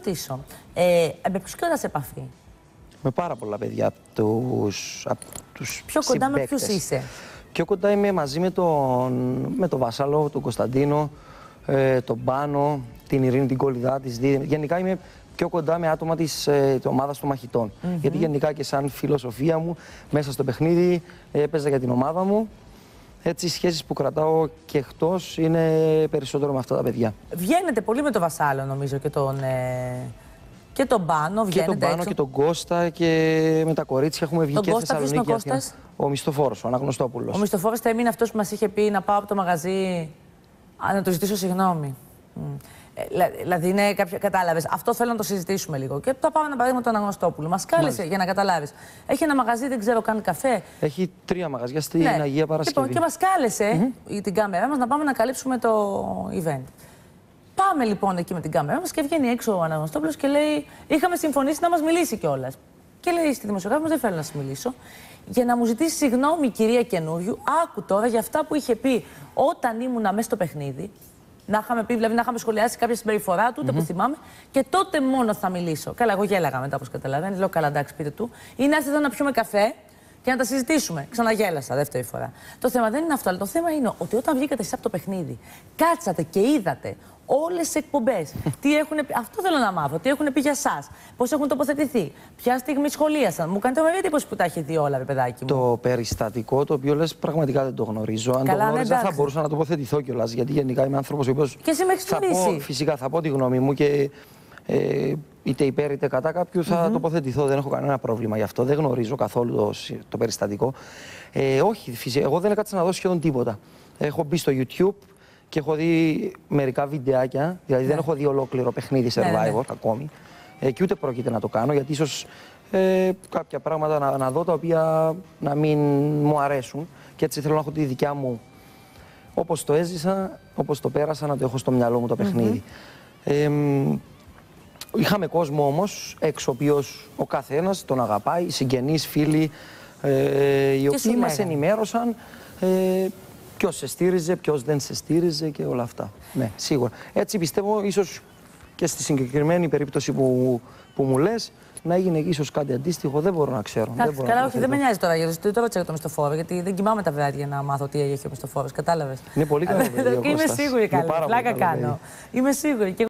ρωτήσω, με ποιους κρατάς επαφή? Με πάρα πολλά παιδιά από τους Πιο κοντά με συμπαίκτες. ποιους είσαι? Πιο κοντά είμαι μαζί με τον Βασάλο, τον Κωνσταντίνο, τον Πάνο, την Ειρήνη, την Κολυδά, της Δίδυμ. Γενικά είμαι πιο κοντά με άτομα της ομάδας των μαχητών. Γιατί γενικά και σαν φιλοσοφία μου, μέσα στο παιχνίδι έπαιζα για την ομάδα μου. Έτσι, οι σχέσεις που κρατάω και εκτός είναι περισσότερο με αυτά τα παιδιά. Βγαίνετε πολύ με τον Βασάλο, νομίζω, και τον Πάνο. Και τον Πάνο έξω. και τον Κώστα και με τα κορίτσια έχουμε βγει Τον και Κώστα, Θεσσαλονίκη. ποιος είναι ο Κώστας? Ο Μισθοφόρος, ο Αναγνωστόπουλος. Ο Μισθοφόρος θα έμεινε αυτός που μας είχε πει να πάω από το μαγαζί. Να του ζητήσω συγγνώμη. Δηλαδή, είναι κάποιο. Κατάλαβες. Αυτό θέλω να το συζητήσουμε λίγο. Και θα πάμε ένα παράδειγμα του Αναγνωστόπουλου. Μας κάλεσε για να καταλάβεις. Έχει ένα μαγαζί, δεν ξέρω, κάνει καφέ. Έχει 3 μαγαζιά στην Αγία Παρασκευή. Λοιπόν, και μας κάλεσε την κάμερα μας να πάμε να καλύψουμε το event. Πάμε λοιπόν εκεί με την κάμερα μας και βγαίνει έξω ο Αναγνωστόπουλος και λέει: είχαμε συμφωνήσει να μας μιλήσει κιόλας. Και λέει στη δημοσιογράφη μας: δεν θέλω να σας μιλήσω. Για να μου ζητήσει συγγνώμη, κυρία Καινούριου, άκου τώρα για αυτά που είχε πει όταν ήμουνα μέσα στο παιχνίδι. Να είχαμε πει, δηλαδή να είχαμε σχολιάσει κάποια συμπεριφορά του, ούτε που θυμάμαι, και τότε μόνο θα μιλήσω. Καλά, εγώ γέλαγα μετά, όπως καταλαβαίνετε. Λέω: καλά, εντάξει, πείτε του. Ή να είστε εδώ να πιούμε καφέ και να τα συζητήσουμε. Ξαναγέλασα δεύτερη φορά. Το θέμα δεν είναι αυτό, αλλά το θέμα είναι ότι όταν βγήκατε εσείς από το παιχνίδι, κάτσατε και είδατε όλες τις εκπομπές. Αυτό θέλω να μάθω. Τι έχουν πει για εσάς, πώς έχουν τοποθετηθεί, ποια στιγμή σχολίασαν. Μου κάνετε μεγάλη εντύπωση που τα έχει δει όλα, παιδάκι μου. Το περιστατικό το οποίο λες πραγματικά δεν το γνωρίζω. Αν καλά, το γνώριζα, θα μπορούσα να τοποθετηθώ κιόλας. Γιατί γενικά είμαι άνθρωπος ο οποίος. Και εσύ με έχεις γνωρίσει. Φυσικά θα πω τη γνώμη μου και είτε υπέρ είτε κατά κάποιου θα τοποθετηθώ. Δεν έχω κανένα πρόβλημα γι' αυτό. Δεν γνωρίζω καθόλου το περιστατικό. Όχι, φυσικά. Εγώ δεν έκατσα να δω σχεδόν τίποτα. Έχω μπει στο YouTube και έχω δει μερικά βιντεάκια. Δηλαδή δεν έχω δει ολόκληρο παιχνίδι Survivor ακόμη. Και ούτε πρόκειται να το κάνω γιατί ίσως κάποια πράγματα να δω τα οποία να μην μου αρέσουν. Και έτσι θέλω να έχω τη δικιά μου. Όπως το έζησα, όπως το πέρασα, να το έχω στο μυαλό μου το παιχνίδι. Είχαμε κόσμο όμως έξω, ο οποίος ο καθένας τον αγαπάει, συγγενείς, φίλοι, οι οποίοι μας ενημέρωσαν ποιος σε στήριζε, ποιος δεν σε στήριζε και όλα αυτά. Ναι, σίγουρα. Έτσι πιστεύω, ίσως και στη συγκεκριμένη περίπτωση που μου λες, να έγινε ίσως κάτι αντίστοιχο, δεν μπορώ να ξέρω. Καλά, όχι, δεν με νοιάζει τώρα, γιατί το ρώτησα για το μισθοφόρο, γιατί δεν κοιμάμαι τα βράδια να μάθω τι έχει ο μισθοφόρος, κατάλαβες. Είναι πολύ καλό παιδί. Είμαι σίγουρη, καλά. Πλάκα κάνω. Είμαι σίγουρη.